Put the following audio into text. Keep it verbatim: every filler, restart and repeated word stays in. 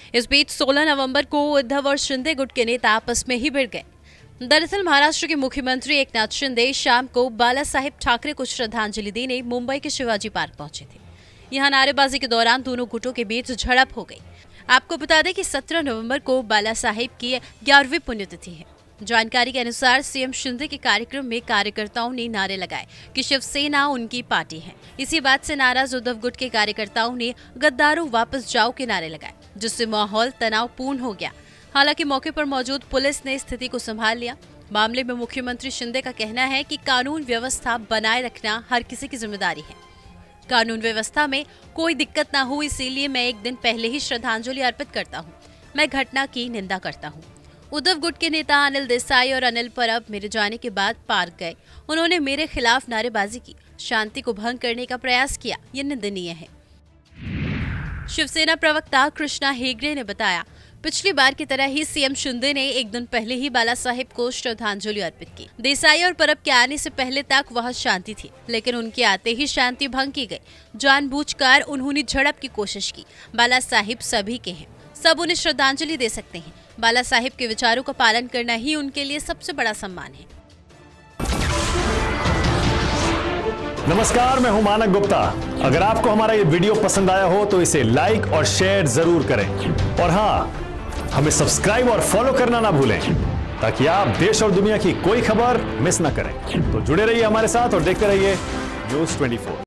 इस बीच सोलह नवंबर को उद्धव और शिंदे गुट के नेता आपस में ही भिड़ गए। दरअसल महाराष्ट्र के मुख्यमंत्री एकनाथ शिंदे शाम को बाला साहेब ठाकरे को श्रद्धांजलि देने मुंबई के शिवाजी पार्क पहुंचे थे। यहां नारेबाजी के दौरान दोनों गुटों के बीच झड़प हो गई। आपको बता दें कि सत्रह नवंबर को बाला साहेब की ग्यारहवीं पुण्यतिथि है। जानकारी के अनुसार सीएम शिंदे के कार्यक्रम में कार्यकर्ताओं ने नारे लगाए कि शिवसेना उनकी पार्टी है। इसी बात से नाराज उद्धव गुट के कार्यकर्ताओं ने गद्दारों वापस जाओ के नारे लगाए, जिससे माहौल तनावपूर्ण हो गया। हालांकि मौके पर मौजूद पुलिस ने स्थिति को संभाल लिया। मामले में मुख्यमंत्री शिंदे का कहना है कि कानून व्यवस्था बनाए रखना हर किसी की जिम्मेदारी है। कानून व्यवस्था में कोई दिक्कत ना हो, इसीलिए मैं एक दिन पहले ही श्रद्धांजलि अर्पित करता हूँ। मैं घटना की निंदा करता हूँ। उद्धव गुट के नेता अनिल देसाई और अनिल परब मेरे जाने के बाद पार्क गए। उन्होंने मेरे खिलाफ नारेबाजी की, शांति को भंग करने का प्रयास किया। ये निंदनीय है। शिवसेना प्रवक्ता कृष्णा हेगड़े ने बताया, पिछली बार की तरह ही सीएम शिंदे ने एक दिन पहले ही बाला साहेब को श्रद्धांजलि अर्पित की। देसाई और परब के आने से पहले तक वहां शांति थी, लेकिन उनके आते ही शांति भंग की गई। जानबूझकर उन्होंने झड़प की कोशिश की। बाला साहेब सभी के हैं, सब उन्हें श्रद्धांजलि दे सकते हैं। बाला साहेब के विचारों का पालन करना ही उनके लिए सबसे बड़ा सम्मान है। नमस्कार, मैं हूं मानक गुप्ता। अगर आपको हमारा ये वीडियो पसंद आया हो तो इसे लाइक और शेयर जरूर करें, और हाँ, हमें सब्सक्राइब और फॉलो करना ना भूलें, ताकि आप देश और दुनिया की कोई खबर मिस ना करें। तो जुड़े रहिए हमारे साथ और देखते रहिए न्यूज़ चौबीस।